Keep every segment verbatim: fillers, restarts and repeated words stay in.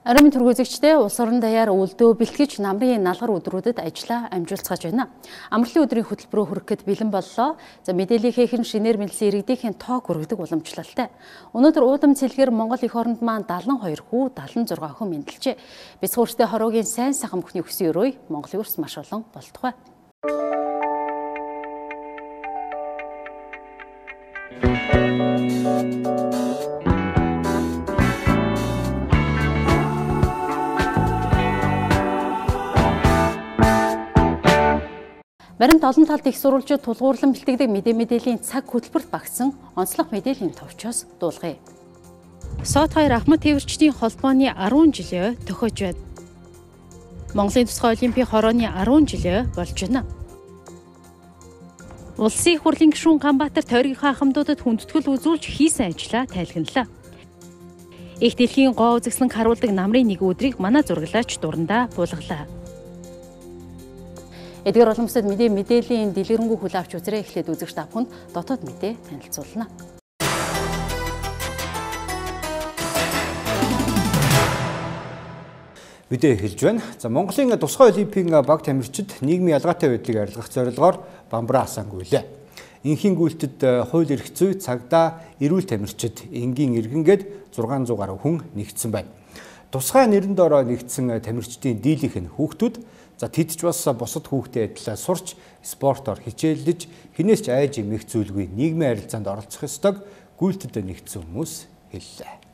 Аримын түргөөзөгчтэй улс орон даяар үлдөө бэлтгэж намрын налгар өдрүүдэд ажиллаа амжуулцгааж байна. Амралтын өдрийн хөтөлбөрөөр хүрэхэд бэлэн боллоо. За мэдээллийнхээ хэн шинээр мэдлсэн иргэдийн тоог өргөдөг уламжлалтай. Өнөөдөр уудам цэлгээр Монгол эх оронд маань дадлан хоёр хүү, дадлан зургаан хүн мэндэлжээ. Бяцхан хүртээ хороогийн сайн сайхан бүхний өксөн өрөө Монголын өрс маш олон болтугай. Баримт олон талд их сурвалжууд тулгуурлан бэлтгэдэг мэдээ мэдээллийн цаг хөтөлбөрт багтсан онцлог мэдээллийн товчоос дуулгая. Сот хоёр Ахмад тээвэрчдийн холбооны арван жилээ төхөж байна. Монголын тусгай олимпийн хорооны арван жилээ болж байна. Улсын их хурлын гишүүн Ганбаатар тойргийнхаа хамтуудад хүндэтгэл үзүүлж хийсэн ажлаа тайлгналаа. Их дэлхийн гоо үзэсгэлэн харуулдаг намрын нэг өдрийг манай зураглаач дурандаа буулгалаа. Эдгээр уламжлалт мэдээ мэдээллийн дэлгэрэнгүй хүлээ авч үзрээ эхлээд үзэгч та бүхэнд дотоод мэдээ танилцуулна. Мэдээ эхэлж байна. За Монголын тусгай олимпийн баг тамирчид нийгмийн ялгаатай байдлыг арилгах зорилгоор бамбараа асаангүйлээ. Инхийн гүйлтэд хууль эрх зүй, цагдаа, эрүүл тамирчид, энгийн иргэнгээд зургаан зуун гаруй хүн нэгдсэн байна. Тусгай нэрэн доороо нэгдсэн тамирчдын дийлийнх нь хүүхдүүд за тэд ч бас бусад хүүхдэд адилаар сурч спортоор хичээллэж хинээс ч айж эмэх зүйлгүй нийгмийн харилцаанд оролцох ёстойг гүйлтэд нэгдсэн хүмүүс хэллээ.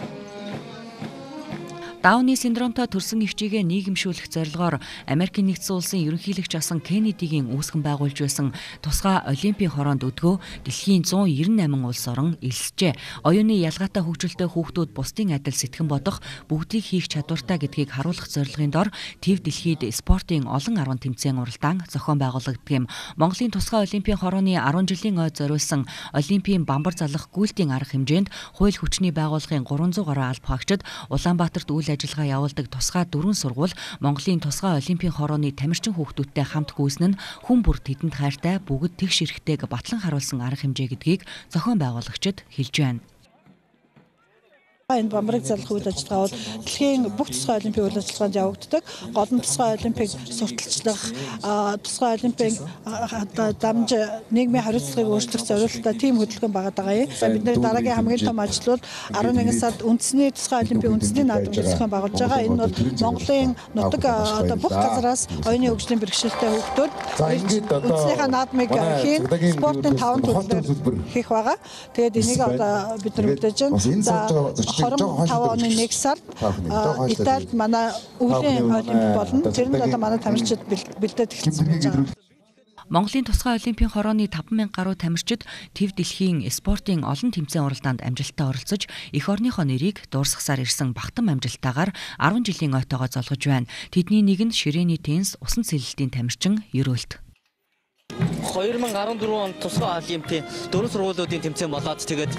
Дауны синдромтой төрсөн эгчийгээ нийгэмшүүлэх зорилгоор Америкийн нэгдсэн улсын ерөнхийлөгч асан Кеннедигийн үүсгэн байгуулж байсан тусгай олимпийн хороонд өдгөө дэлхийн зуун найман улс орон элсжээ. Оюуны ялгаатай хөгжилтэй хүүхдүүд бусдын адил сэтгэн бодох, бүгдийг хийх чадвартай гэдгийг харуулах зорилгын дор Тэв дэлхийд спортын олон арван тэмцээн уралдаан зохион байгуулагддаг юм. Монголын тусгай олимпийн хорооны арван жилийн ойд зориулсан олимпийн бамбар залах гүйлтийн арга хэмжээнд хууль хүчний байгууллагын гурван зуун гаруй алба хаагчид Улаанбаатарт үйл ажиллагаа явуулдаг тусгай дөрвөн сургууль Монголын тусгай олимпийн хорооны тамирчин хүүхдүүдтэй хамт гүйсэн нь хүн бүр тэдэнд хайртай бүгд тэгш эрэхтэйг батлан харуулсан арга хэмжээ гэдгийг зохион байгуулагчид хэлж байна. Энэ бамбарыг залах үйл ажиллагаа бол дэлхийн бүх тусгай олимпийн үйл ажиллагаанд явагддаг. Гол нь тусгай олимпийг сурталчлах, тусгай олимпийн дамж нийгмийн хариуцлагыг өөрчлөх зорилготой тийм хөдөлгөөн байгаа даа. Бидний дараагийн хамгийн том ажил бол арван нэгэн сард үндэсний тусгай олимпийн үндэсний наадам зохион байгуулж байгаа. Энэ бол Монголын нутаг одоо бүх газараас оюуны хөгжлийн бэрхшээлтэй хүүхдүүд үндэснийхээ наадмыг хийн спортын таван төлөвлөлөөр хийх байгаа. Тэгээд энийг одоо бид нар мэдээж байна. хором тав оны нэг сард Италид манай өвлийн олимпик болно. Тэр нь одоо манай тамирчид бэлдээд эхэлсэн гэж байгаа. Монголын тусгай олимпийн хорооны таван мянга гаруй тамирчид Тэв дэлхийн спортын олон тэмцээн уралдаанд амжилттай оролцож эх орныхоо нэрийг дуурсгасаар ирсэн бахтам амжилттайгаар арван жилийн ойтойгоо золгож байна. Тэдний нэг нь ширээний теннис, усан цэлэлтийн тамирчин Ерөөлт. хоёр мянга арван дөрвөн онд тусгай олимпийн дөрвөн сургуулиудын тэмцээн болоод тэгээд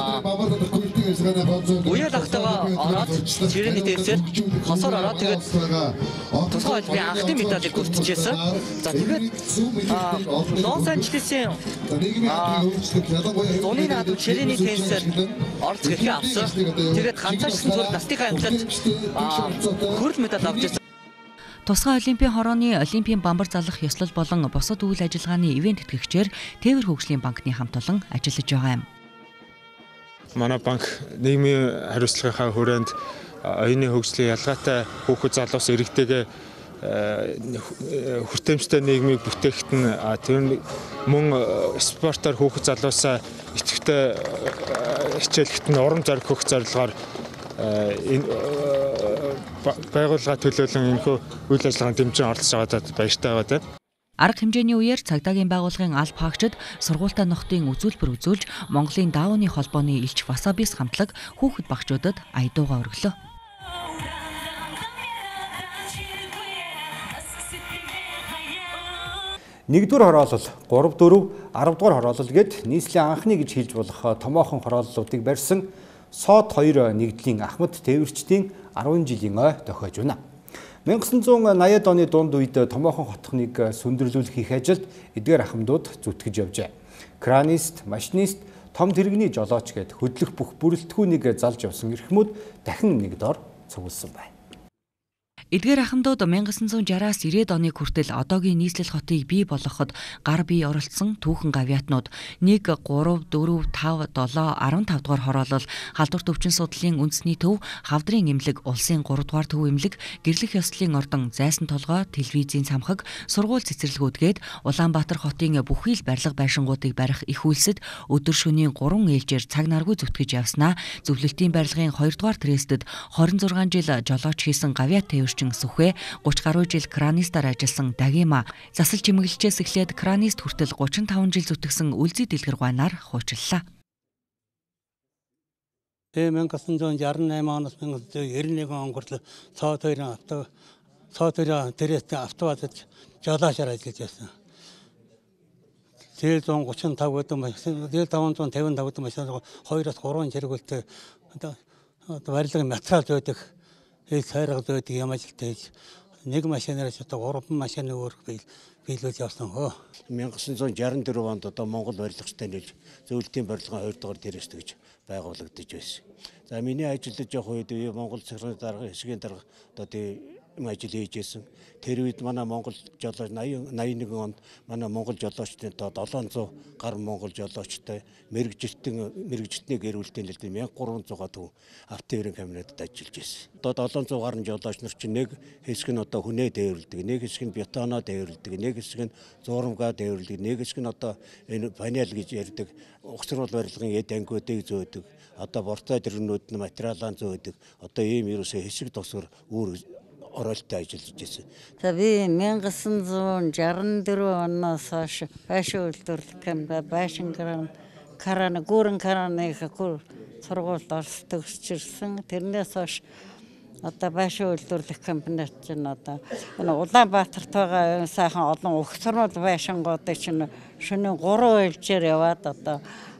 үеэл ахтайгаа ороод ширээний теннисээр хосоор ороод тэгээд тусгай олимпийн анхны медалийг хүртчихсэн. За тэгээд Лос Анжелесийн зуны наадам ширээний теннисээр оролцох эрхээ авсан. Тэгээд ганцаарчсан зүйл настихаа амжилт хүрэл медаль авч ирсэн. Тусгай олимпийн хорооны олимпийн бамбар залах ёслол болон бусад үйл ажиллагааны ивент тэтгэгчээр Тээвэр хөгжлийн банкны хамт олон ажиллаж байгаа юм. Манай банк нийгмийн хариуцлагынхаа хүрээнд оюуны хөгжлийн ялгаатай хүүхэд залуус иргэдэйгээ хүртээмжтэй нийгмийг бүтээхэд нь тэр мөн спортоор хүүхэд залуусаа идэвхтэй хичээлэхэд нь урам зориг өгөх зорилгоор энэ байгууллага төлөөлөн энэхүү үйл ажиллагаанд дэмжин оролцож байгаадад баяртай байна. Арга хэмжээний үеэр цагдаагийн байгууллагын алба хаагчид сургуультай нохтын үзүүлбэр үзүүлж Монголын даауны холбооны элч Васабис хамтлаг хүүхэд багчуудад аядуугаа өргөлөө. Нэгдүгээр хороолол, гурав дөрөв, арав дугаар хороолол гээд нийслэлийн анхны гэж хэлж болох томоохон хорооллуудыг барьсан Сот хоёр нэгдлийн Ахмад тээвэрчдийн арван жилийн ой тохиож байна. мянга тоғыз жүз наяад оны дунд үед томоохон хотхныг сүндэрлүүлэх их ажилд эдгээр ахмадууд зүтгэж явжээ. Кранист, машинист, том тэрэгний жолооч гээд хөдлөх бүх бүрэлдэхүүнийг залж явсан эрхмүүд дахин нэг дор цугласан байна. Эдгээр ахмадууд мянга девятьсот шестидесяаас девяносто оны хүртэл одоогийн нийслэл хотыг бий болгоход гар бие оролцсон түүхэн гавьяатнууд нэг, гурав, дөрөв, тав, долоо, арван тав дугаар хороолол халдварт өвчин судлалын үндэсний төв, хавдрын эмнэлэг, улсын гурав дугаар төв эмнэлэг, гэрлэх ёслолын ордон, зайсан толгой, телевизийн цамхаг, сургууль цэцэрлэгүүдгээд Улаанбаатар хотын бүхий л барилга байшингуудыг барих их үйлсэд өдөр шөнийн гурван ээлжээр цаг наргүй зүтгэж явснаа зөвлөлтийн барилгын хоёр дугаар трестэд хорин зургаан жил жолооч хийсэн гавьяат тээвэрч Сүхвэ гуравч гаруй жил кранистаар ажилласан Дагима засал чимэглэлчээс эхлээд кранист хүртэл гуравч таван жил зүтгэсэн Үлзий дэлгэргуйнаар хуучиллаа. мянга девятьсот шестьдесят восемь оноос мянга девятьсот девяносто один он хүртэл цоод хоёрын авто цоод хоёрын тэрэтэ автовазад жолоочоор ажиллаж байсан. Тэгэл one thirty-five гэдэг машин, тэгэл five fifty-five гэдэг машин хоёроос гурван зэрэгүүлтэй одоо барилгын материал зөөдөг ил хайрга зөөдөг юм ажилтай нэг машинаар ч одоо гурван машины өөр биелүүлж явсан хөө. мянга девятьсот шестьдесят four онд одоо Монгол барилгачтай нэлж зөвлөлтийн барилгын хоёр дугаар тэрэст гэж байгуулагдаж байсан. За миний ажиллаж явах үед Монгол цахилгааны дарга хэсгийн дарга одоо тийм ажил хийж байсан. Тэр үед манай Монгол жолооч ninety ninety-one онд манай Монгол жолоочтой seven hundred гар Монгол жолоочтой мэрэгжилтэн мэрэгжилтний гэр бүлтэй нэлээд one thousand three hundred төв автоэрийн камерад ажиллаж байсан. Одоо seven hundred гаруй жолооч нар чинь нэг хэсэг нь одоо хүнээ дээвэрлэдэг, нэг хэсэг нь бетоноо дээвэрлэдэг, нэг хэсэг нь зуурамгаа дээвэрлэдэг, нэг хэсэг нь одоо энэ панел гэж ярьдаг угсрал барилгын эд ангиудыг зөөдөг, одоо бортой дэрнүүд нь материалаа зөөдөг. Одоо ийм ерөөсөө хэсэг тосгор үүр оролттой ажиллаж байсан. За би nineteen sixty-four оноос хойш байшин үйлдвэрлэх байшин карана гүрэн караны сургуульд орс төгсчирсэн. Тэрнээс хойш одоо байшин үйлдвэрлэх компанид чинь одоо энэ Улаанбаатарт байгаа сайхан олон угсрал байшингуудыг чинь шөнийн three ээлжээр яваад одоо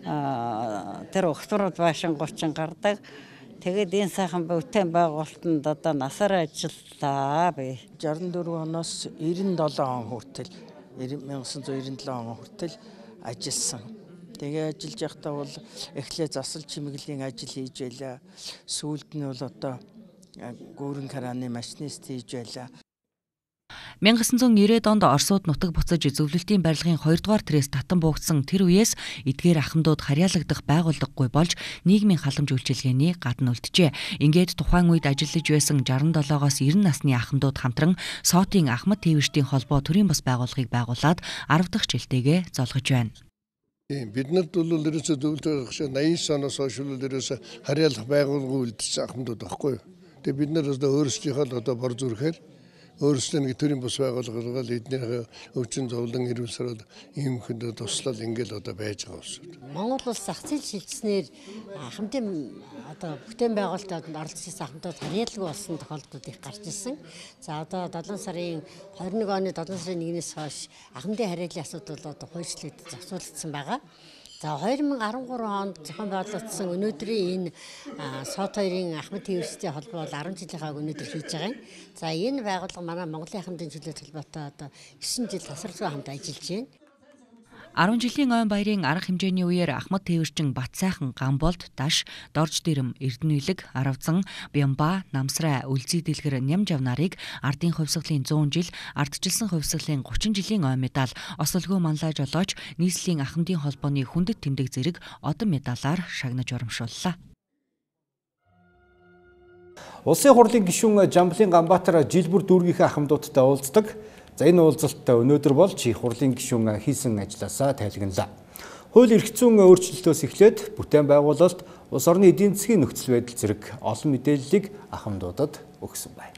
тэр угсрал байшингууд чинь гардаг. Тэгээд энэ сайхан бүтээн байгуулалтанд одоо насаар ажиллаа би. sixty-four оноос ninety-seven он хүртэл nineteen ninety-seven он хүртэл ажилласан. Тэгээ ажиллаж байхдаа бол эхлээ засал чимэглэлийн ажил хийж байлаа. Сүүлд нь бол одоо гүүрэн караны машинист хийж байлаа. nineteen ninety онд Оросууд нутаг буцаж зөвлөлтийн барилгын хоёр дугаар тэрэс татан буугдсан тэр үеэс эдгээр ахмадууд харьяалагдах байгууллагагүй болж нийгмийн халамж үйлчилгээний гадна үлджээ. Ингээд тухайн үед ажиллаж байсан sixty-seven-оос ninety насны ахмадууд хамтран Соотын Ахмад тээвэрчдийн холбоо төрийн бас байгууллагыг байгуулад ten дахь жилтэйгээ золгож байна. Бид нарт бол ерөөсөө зөвлөлт ninety оноос хойш ерөөсөө харьяалах байгууллагыг үлдсэн ахмадууд байхгүй. Тэгээ бид нар өөрсдийнхөө одоо бор зүрхээр өөрсдөө төрийн бас байгууллагаар эднийхээ өвчин зовлон эрүүл сарвал ийм хүнд туслал ингээл одоо байж байгаа юм. Монгол улс зах зээл шилжснээр ахмадын одоо бүтээн байгуулалтад оролцож байсан ахмадууд харьяалаг болсон тохиолдлууд их гарч ирсэн. За одоо seven сарын twenty-one оны seven сарын one-ээс хойш ахмадын харьяалын асуудал одоо хуульчлагдаж зохицуулагдсан байгаа. За twenty thirteen онд зохион байгуулагдсан өнөөдрийн энэ Сот хоёрын Ахмад тээвэрчдийн холбоо бол ten жилийнхаа өнөөдөр хийж байгаа юм. За энэ байгууллага манай Монголын ахмадын чөлөөт холбоотой одоо nine жил тасралтгүй хамт ажиллаж байна. ten жилийн ойн баярын арга хэмжээний үеэр Ахмад тээвэрчин Батсайхан, Гамболд, Даш, Дорж дэрэм, Эрдэнэлэг, Аравзан, Бямба, Намсрай, Үлзий дэлгэр, Нямжав нарыг ардын хувьсгалын one hundred жил, ардчилсан хувьсгалын thirty жилийн ойн медаль, Осолгүй манлай жолооч, нийслэлийн ахмадын холбооны хүндэт тэмдэг зэрэг одон медалаар шагнаж урамшууллаа. Улсын хурлын гишүүн Жамблын Ганбаатар жил бүр дүүргийнхээ ахмадуудтай уулздаг. За энэ уулзалт өнөөдөр болж их хурлын гишүүн хийсэн ажилласаа тайлгналаа. Хууль эрх зүйн өөрчлөлтөөс эхлээд бүтээн байгуулалт, улс орны эдийн засгийн нөхцөл байдал зэрэг олон мэдээллийг ахмадуудад өгсөн байна.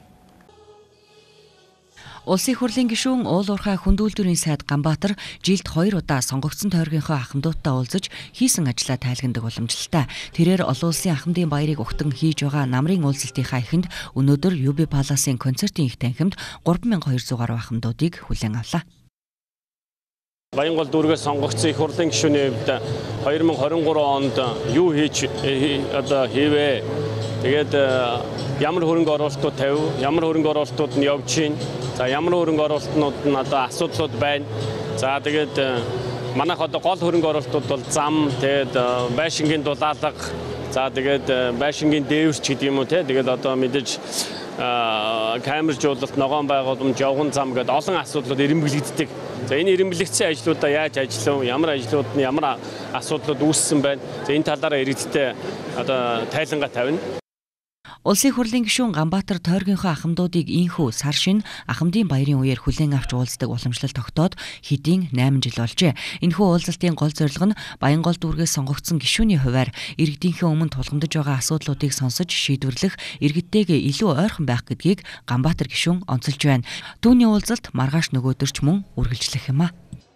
Улсын хурлын гишүүн уул уурхай хүндүүлдвэрийн сайд Ганбаатар жилд хоёр удаа сонгогдсон тойргийнхоо ахмадуудтай уулзаж хийсэн ажлаа тайлгнадаг уламжлалтай. Тэрээр олон улсын ахмадын баярыг угтан хийж байгаа намрын уулзалтынхаа эхэнд өнөөдөр ю би Паласын концертын их танхимд three thousand two hundred гаруй ахмадуудыг хүлээн авлаа. Баянгол дүүргээс сонгогдсон их хурлын гишүүний хувьд twenty twenty-three онд юу хийж одоо хийвэ? Тэгээд ямар хөрөнгө оруулалтууд тавив, ямар хөрөнгө оруулалтууд нь явж чинь, за ямар хөрөнгө оруулалтууд нь одоо асуудлууд байна. За тэгээд манайх одоо гол хөрөнгө оруулалтууд бол зам, тэгээд байшингийн дулаалга, За тэгээд байшингийн дээвэрч гэдэг юм уу те. Тэгээд одоо мэдээж камержуулалт, ногоон байгууламж, явган зам гэдэг олон асуудлууд ирэмблэгддэг. За энэ ирэмблэгдсэн ажлуудаа яаж ажиллав, ямар ажлууд нь ямар асуудлууд үүссэн байна. За энэ талаараа иргэдтэй одоо тайлангаа тавина. Улсын хурлын гишүүн Ганбаатар тойргийнхоо ахмадуудыг инхүү сар шин ахмадын баярын үеэр хүлээн авч уулздаг уламжлал тогтоод хэдийн найман жил болжээ. Энэхүү уулзалтын гол зорилго нь Баянгол дүүргээс сонгогдсон гишүүний хувьар иргэдийнхээ өмнө тулгамдж байгаа асуудлуудыг сонсож шийдвэрлэх, иргэдтэйгээ илүү ойрхон байх гэдгийг Ганбаатар гишүүн онцолж байна. Түүний уулзалт маргааш нөгөөдөрч мөн үргэлжлэх юм а.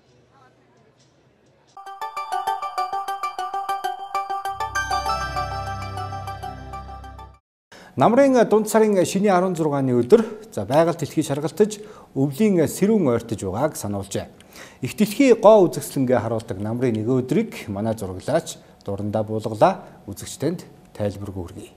Намрын дунд сарын шиний арван зургааны өдөр за байгаль дэлхий шаргалтаж өвлийн сэрүүн ойртож байгааг сануулжээ. Их дэлхий гоо үзэсгэлэнгээ харуулдаг намрын нэг өдрийг манай зураглаач дурандаа буулгалаа, үзэгчдэнд тайлбаргүй хүргэе.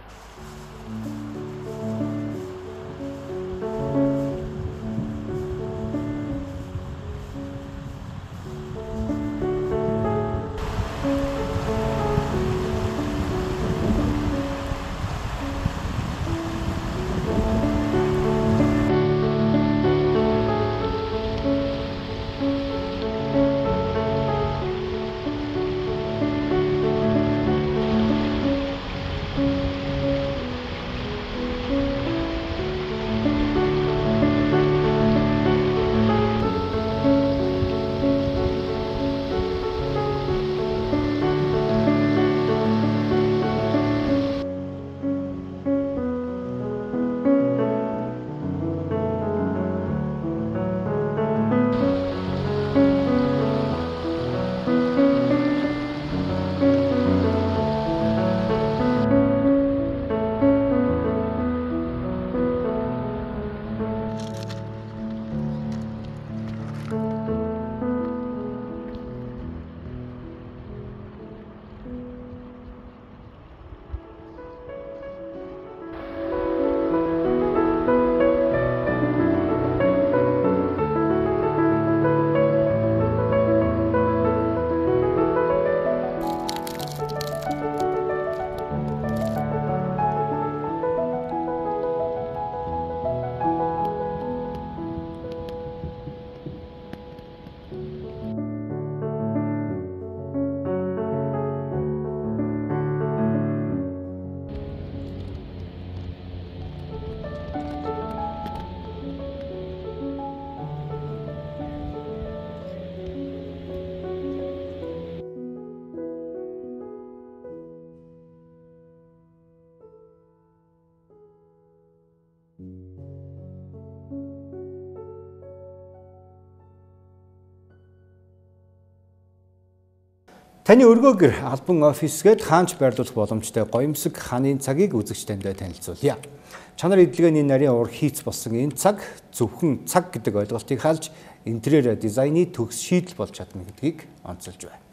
Таны өргөөгөр албан офисгээд хаанч байрлуулах боломжтой гоёмсог ханын цагийг үзэгчдэндээ танилцуулъя. Чанар эдлэгээний нарийн ур хийц болсон энэ цаг зөвхөн цаг гэдэг ойлголтыг халж интерьер дизайны төгс шийдэл болж чадна гэдгийг онцолж байна.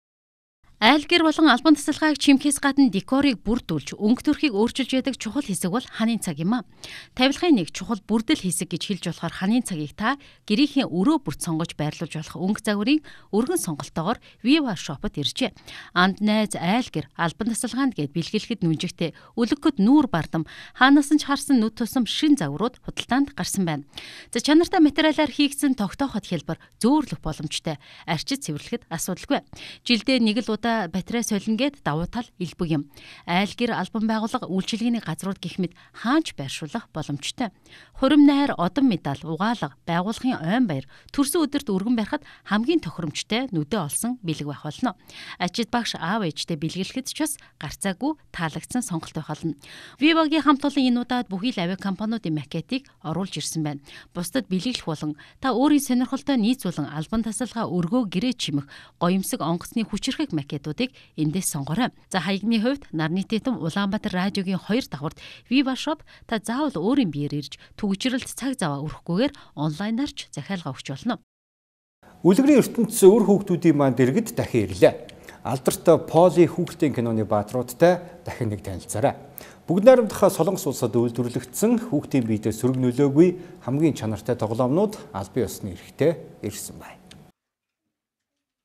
Айлгэр болон албан тасалгааг чимхээс гадна декорыг бүрдүүлж, өнгө төрхийг өөрчилж яадаг чухал хэсэг бол ханын цаг юм а. Тавилгын нэг чухал бүрдэл хэсэг гэж хэлж болохоор ханын цагийг та гэрийнхээ өрөө бүрт сонгож байрлуулж болох өнгө загварын өргөн сонголтоогоор Viva Shop-д иржээ. Анд найз айлгэр албан тасалгаанд гээд бэлгэлэхэд нүнжигтэй өлөггөд нүүр бардам хаанаас нь ч харсан нүд тусам шин загварууд худалдаанд гарсан байна. За чанартай материалаар хийгдсэн тогтоохот хэлбэр зөөрлөх боломжтой. Арчид цэвэрлэхэд асуудалгүй. Жилдээ нэг л удаа батарей солино гээд давуу тал элбэг юм. Айлгэр албан байгууллага үйлчилгээний газрууд гэх мэт хаанч байршуулах боломжтой. Хурим найр, одон медаль, угаалга, байгууллагын ойн баяр төрсөн өдөрт өргөн барихад хамгийн тохиромжтой нүдэ олсон бэлэг байх болно. Ачид багш аав ээжтэй бэлгэлэхэд ч бас гарцаагүй таалагдсан сонголт байх болно. Viva-гийн хамт олон энэ удаад бүхий л авиа компаниудын макетыг оруулж ирсэн байна. Бусдад бэлгэлэх болон та өөрийн сонирхолтой нийцүүлэн албан тасалгаа өргөө гэрээ чимэх гоёмсог онгоцны хүчирхэг макетуудыг эндээс сонгоорой. За хаягны хувьд нарны титм Улаанбаатар радиогийн хоёр давхарт Viva Shop та заавал өөрийн биеэр ирж түгжрэлт цаг зав өрөхгүйгээр онлайнаар ч захиалга өгч болно. Үлгэрийн ертөнцийн өр хүүхдүүдийн манд иргэд дахин ирлээ. Алдарт Поли хүүхдийн киноны бааtruудтай дахин нэг танилцаарай. Бүгд найрамдах Солонгос улсад үйлдвэрлэгдсэн хүүхдийн биедээ сөрөг нөлөөгүй хамгийн чанартай тоглоомнууд албан ёсны эрхтэй ирсэн байна.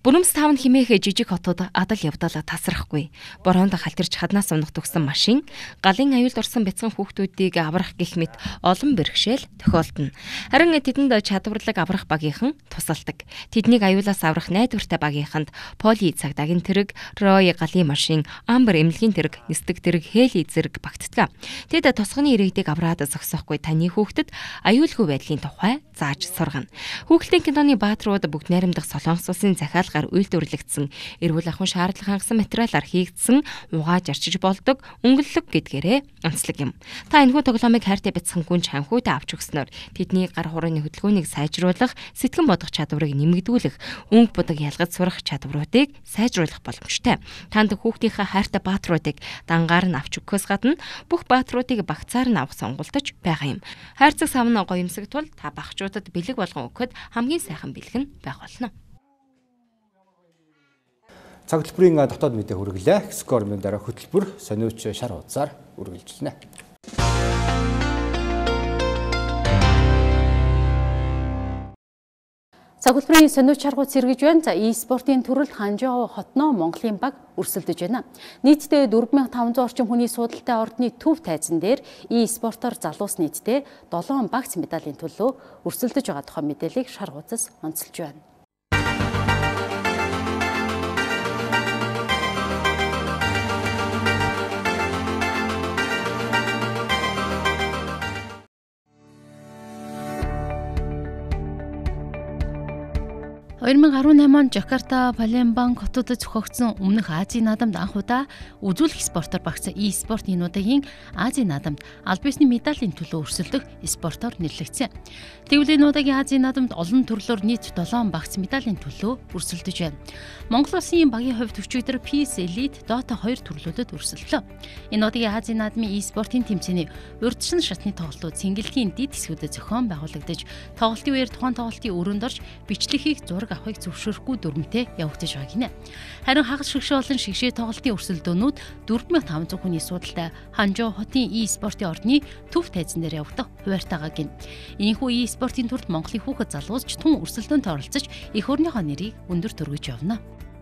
Бүрэмс тав нь химээх жижиг хотод адал явдал тасрахгүй. Бороонд халтирч хаднаас унах төгсөн машин, галын аюулд орсон бяцхан хүүхдүүдийг аврах гэх мэт олон бэрхшээл тохиолдно. Харин тэдэнд чадварлаг аврах багийнхан тусалдаг. Тэднийг аюулаас аврах найдвартай багийнханд поли цагдаагийн тэрэг, рой галын машин, амбар эмнэлгийн тэрэг, нисдэг тэрэг, хээли зэрэг багтдаг. Тэд тосгоны иргэдийг авраад зогсоохгүй таны хүүхдэд аюулгүй байдлын тухай зааж сургана. Хүүхэлдэйн киноны бааtruуд бүгд найрамдах Солонгос улсын захиалгаар үйлдвэрлэгдсэн, эрүүл ахуйн шаардлага хангасан материалаар хийгдсэн угааж арчиж болдог өнгөлөг гэдгээрээ онцлог юм. Та энэхүү тоглоомыг хайртай бяцхан гүнж ханхуйтай авч өгснөөр тэдний гар хурааны хөдөлгөөнийг сайжруулах, сэтгэн бодох чадварыг нэмэгдүүлэх, өнгө будаг ялгаж сурах чадваруудыг сайжруулах боломжтой. Танд хүүхдийнхээ хайртай бааtruудыг дангаар нь авч өгөхөөс гадна бүх бааtruудыг багцаар нь авах сонголтож байгаа юм. Хайрцаг савн гоёмсог тул та багчуудад бэлэг болгон өгөхөд хамгийн сайхан бэлэг нь байх болно. Цаг хөтөлбөрийн дотоод мэдээ хүргэлээ. Скормын дараа хөтөлбөр сониуч шар хуудасаар үргэлжилнэ. Цаг хөтөлбөрийн сониуч шар хуудас сэргэж байна. За e-спортын төрөл Ханчжоу хотноо Монголын баг өрсөлдөж байна. Нийтдээ дөрвөн мянган таван зуун орчим хүний судалтай ордны төв тайзан дээр e-спортоор залуус нийтдээ долоон багц медалийн төлөө өрсөлдөж байгаа тухай мэдээллийг шар хуудас онцолж байна. две тысячи десятый онд Жакарта, Палембанг хотуудад зохиогдсон өмнөх Азийн наадамд анх удаа үзүүлэх спортоор багтсан e-спорт энэ удаагийн Азийн наадамд аль биесний медалийн төлөө өрсөлдөх спортоор нэрлэгдсэн. Тэгвэл энэ удаагийн Азийн наадамд олон төрлөөр нийт долоон багц медалийн төлөө өрсөлдөж байна. Монгол улсын багийн хувьд өчигдөр Peace Elite Dota хоёр төрлүүдэд өрсөлдлөө. Энэ удаагийн Азийн наадмын e-спортын тэмцээний урьдчилан шатны тоглолтууд цэнгэлгийн дэд хэсгүүдэд зохион байгуулагдаж, тоглолтын үеэр тухайн тоглолтын өрөөнд орж бичлэгийг зураг авахыг зөвшөөрөхгүй дүрмтэй явагдаж байгаа гинэ. Харин хагас шигшээ болон шигшээ тоглолтын өрсөлдөөнүүд дөрвөн мянган таван зуун хүний судалтай Ханчжоу хотын e-спортын ордны төв тайзан дээр явагдах хуваарьтайгаа гин. Ийхүү e-спортын төрөлд Монголын хүүхэд залуусч тун өрсөлдөөнд оролцож эх орныхоо нэрийг өндөр төргөж явна.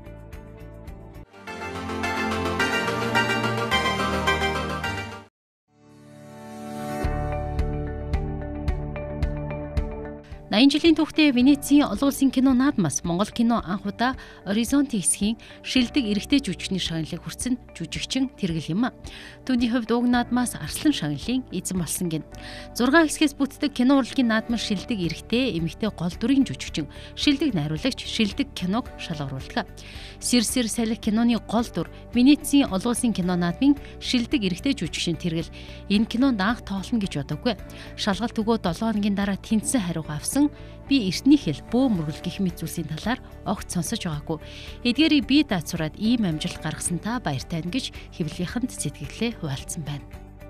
найман жилийн түүхтэй Венецийн олон улсын кино наадмаас Монгол кино анх удаа Оризонти хэсгийн шилдэг эрэгтэй жүжигчний шагналыг хүртсэн жүжигчин тэргэл юм. Түүний хувьд уг наадмаас Арслан шагналын эзэн болсон гин. зургаан хэсгээс бүтдэг кино урлагийн наадмаар шилдэг эрэгтэй, эмэгтэй гол дүрийн жүжигчин, шилдэг найруулагч, шилдэг киног шалгаруулдаг. Сэрсэр салхи киноны гол дүр Венецийн олон улсын кино наадмын шилдэг эрэгтэй жүжигчин тэргэл энэ кинонд анх тоглоно гэж бодоггүй. Шалгалт өгөө долоо хоногийн дараа тэнцсэн хариугаа авсан. Би эртний хэл бөө мөргөл гэх мэт зүйлсийн талаар огт сонсож байгаагүй. Эдгээрийг би даацураад ийм амжилт гаргасан та баяртай байна гэж хэвлэлийнхэнд сэтгэлээ хуваалцсан байна.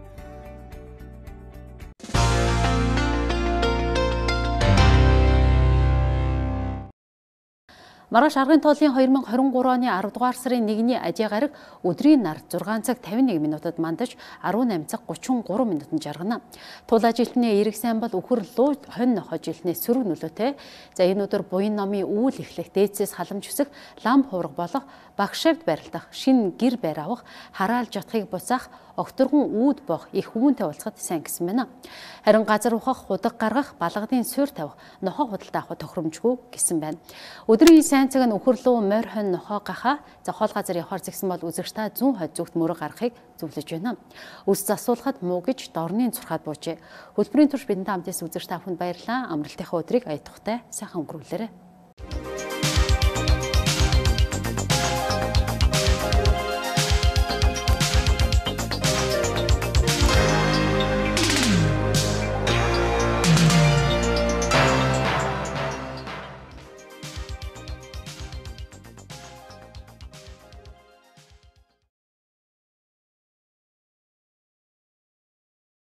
Маргааш аргын тоолын две тысячи двадцать три оны арав дугаар сарын нэгний ажээ гараг өдрийн нар зургаан цаг тавин нэг минутад мандаж дөрвөн цаг гучин гурван минутанд жаргана. Туул ажилтны эрэг сайн бол үхэр луу хонь нохой жилтний сөрөг нөлөөтэй. За энэ өдөр буян номын үүл эхлэх, дээдсээс халамж үсэх, лам хуурга болох, багшавд барилдах, шин гэр байр авах, хараалж жатхыг буцаах, огторгон үүд бох их хүмүүнтэй уулзахад сайн гэсэн байна. Харин газар ухах, худаг гаргах, балгадын суурь тавих, нохоо худалдаа авах тохиромжгүй гэсэн байна. Өдрийн сайн цаг нь үхэрлүү морь хонь нохоо гахаа за хоол газар явахаар зэгсэн бол үзэгч та зүүн хойд зүгт мөрөг гаргахыг зөвлөж байна. Үс засуулахад муу гэж дорны цурхаад буужээ. Хөтөлбөрийн турш бидэнтэй хамтдаа үзэгч та бүхэнд баярлалаа. Амралтынхаа өдрийг ая тухтай сайхан өнгөрүүлээрэй.